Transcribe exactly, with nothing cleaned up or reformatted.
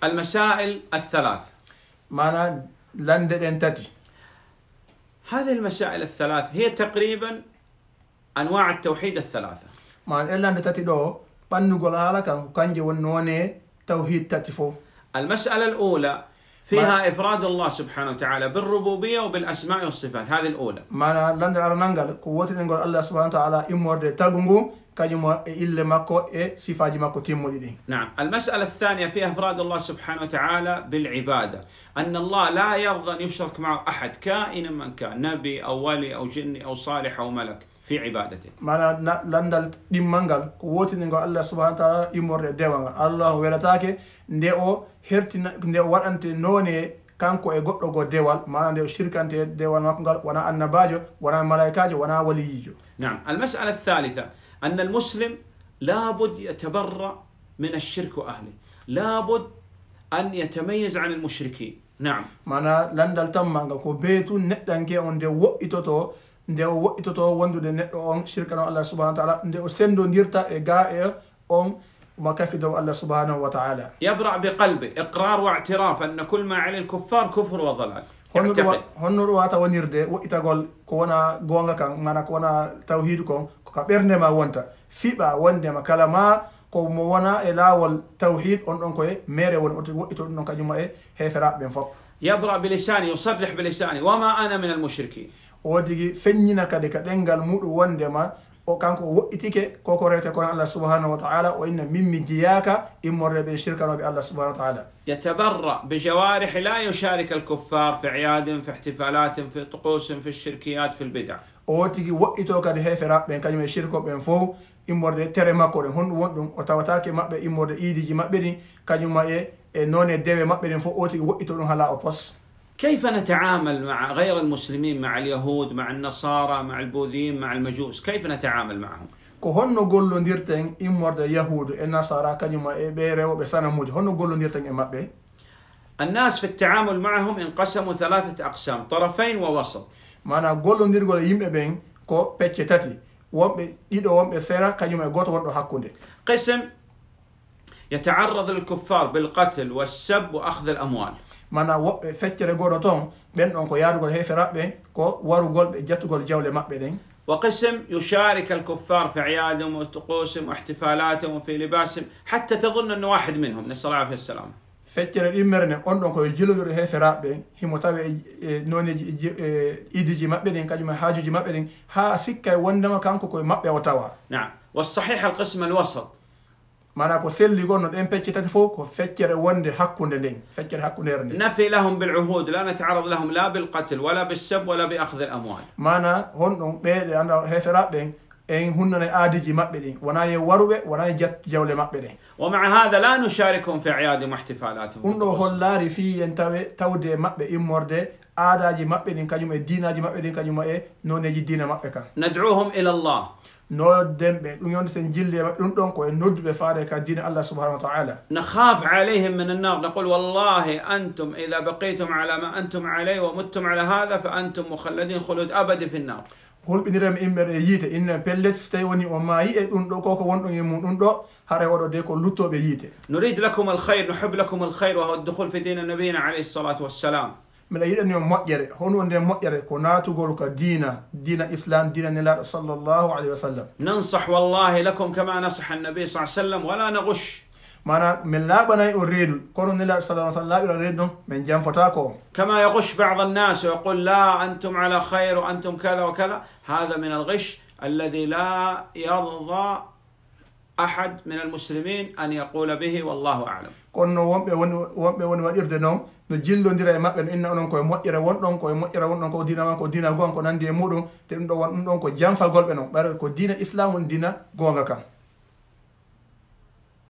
المسائل الثلاث معنى لندن انتتي هذه المسائل الثلاث هي تقريبا أنواع التوحيد الثلاثة. معنى إلا انتتي دو بانوغول هالا كان كانجي ونوني توحيد تاتفو. المسألة الأولى فيها إفراد الله سبحانه وتعالى بالربوبية وبالأسماء والصفات، هذه الأولى. معنى لندن أرنانغال قوتي نقول الله سبحانه وتعالى إمور تاغونغو كاجمو إلا ماكو إيه صفاجي ماكو تيمو دي. نعم. المسألة الثانية فيها إفراد الله سبحانه وتعالى بالعبادة، أن الله لا يرضى أن يشرك معه أحد كائنا من كان، نبي أو ولي أو جني أو صالح أو ملك في عبادته. معنى لندن ديمانغال قوتي نقول الله سبحانه وتعالى إمور ديوان الله ولتاكي نديو هرتي نديو وانت نوني kanko e goddo go dewal maana de shirkante dewal makko wana annabajo wana malaikajo wana waliyijo. نعم. المسألة الثالثة أن المسلم لابد يتبرأ من الشرك وأهله، لابد أن يتميز عن المشركين. نعم. معنى لندل تمانغا كو بيتو ندانكي اون دي وئتوتو ندي وئتوتو وندو ندو اون شركنا الله سبحانه وتعالى ندي سندو نديرتا e ga e on ما كفدوا الله سبحانه وتعالى. يبرأ بقلبه إقرار واعتراف أن كل ما عليه الكفار كفر وضلال. هنو واتا ونيرده وإتاقول كونا غونغا كان مانا كونا توحيد كون كبرنا ما وانتا فيبا وانده ما كلما كو موانا إلاول توحيد on on koye mere won وإتو on كجمع إيه هفراء بين فوق. يبرأ بلسانه يصرح بلسانه وما أنا من المشركين. وديجي فنينا كدك دنجال مود وانده ما o kanko wo'itike koko rete kon Allah subhanahu wa ta'ala wa inna mimmi jiyaka immorre be shirka no bi Allah subhanahu wa ta'ala. يتبرأ بجوارح لا يشارك الكفار في اعياد في احتفالات في طقوس في الشركيات في البدع. o tigi wo'ito kadi hefera ben kanyum shirko ben fo immorde tere makko hon wondum o tawatake mabbe immorde idiji mabbe ni kanyum e none dewe mabbe den fo o tigi wo'ito dum hala o pos. كيف نتعامل مع غير المسلمين، مع اليهود، مع النصارى، مع البوذيين، مع المجوس؟ كيف نتعامل معهم؟ ko honno gollondirten immorde yahudu e nasara kanyuma e be rewbe sanamuji honno gollondirten e mabbe. الناس في التعامل معهم انقسموا ثلاثة أقسام، طرفين ووسط. mana gollondirgol yimbe ben ko pecce tati wombe dido wombe sera kanyuma e goto wondo hakkunde. قسم يتعرض للكفار بالقتل والسب وأخذ الأموال. mana wobbe feccere godo ton ben don ko yaadugol heferabe ko warugol be jattugol jawle mabbe den. وقسم يشارك الكفار في اعيادهم وطقوسهم واحتفالاتهم وفي لباسهم حتى تظن انه واحد منهم، نسال الله عليه السلام. feccere immerne on don ko jilodor heferabe himo tawe noneji idiji mabbe den kanyuma haajuji mabbe den ha sikka wondama kanko ko mabbe o tawa. نعم. والصحيح القسم الوسط. mana ko selli gonno den pecce tati fo ko feccere wonde hakkunde den feccere hakkunde erne. نفي لهم بالعهود، لا نتعرض لهم لا بالقتل ولا بالسب ولا باخذ الاموال. mana hon don be de anda heferabe en hunnane aadiji mabbe den wana ye warube wana ye jawle mabbe den. ومع هذا لا نشاركهم في اعيادهم واحتفالاتهم. undo hollari fi en tawe tawde mabbe immorde aadaji mabbe den kanyum e dinaji mabbe den kanyum e noneji dina mabbe kan. ندعوهم الى الله. no dembe dum yon sen jille mabbe dum don ko e nodbe faade ka dina Allah subhanahu wa ta'ala. نخاف عليهم من النار، نقول والله انتم اذا بقيتم على ما انتم عليه ومتم على هذا فانتم مخلدين خلود ابدي في النار. holɓinirem imbere yiite inne pellet so tawi woni o maayi e ɗum ɗo koko wonɗon e mum ɗum ɗo hara waɗo de ko luttoɓe yiite. نريد لكم الخير، نحب لكم الخير وهو الدخول في دين نبينا عليه الصلاة والسلام. mbiɗa yiɗani on moƴƴere hono wonde moƴƴere ko naatugol ka diina diina islam diina nelaɗo sallllahu alayhi wa sallam. ننصح والله لكم كما نصح النبي صلى الله عليه وسلم ولا نغش. mana min laaɓanayi on reedu kono nelaɗo sallah sallam laaɓiran reedu ɗon min janfota ko. كما يغش بعض الناس ويقول لا أنتم على خير وأنتم كذا وكذا، هذا من الغش الذي لا يرضى أحد من المسلمين أن يقول به والله أعلم. kono wonɓe woni wonɓe woni waɗirde noon no jillodira e maɓɓe no inna onon koye moƴƴere wonɗon koye moƴƴere wonɗon ko diina man ko diina gonga ko nandi e muɗum te ɗum ɗo won ɗum ɗon ko janfalgolɓe noon ɓayde ko diina islam woni diina gonga kan.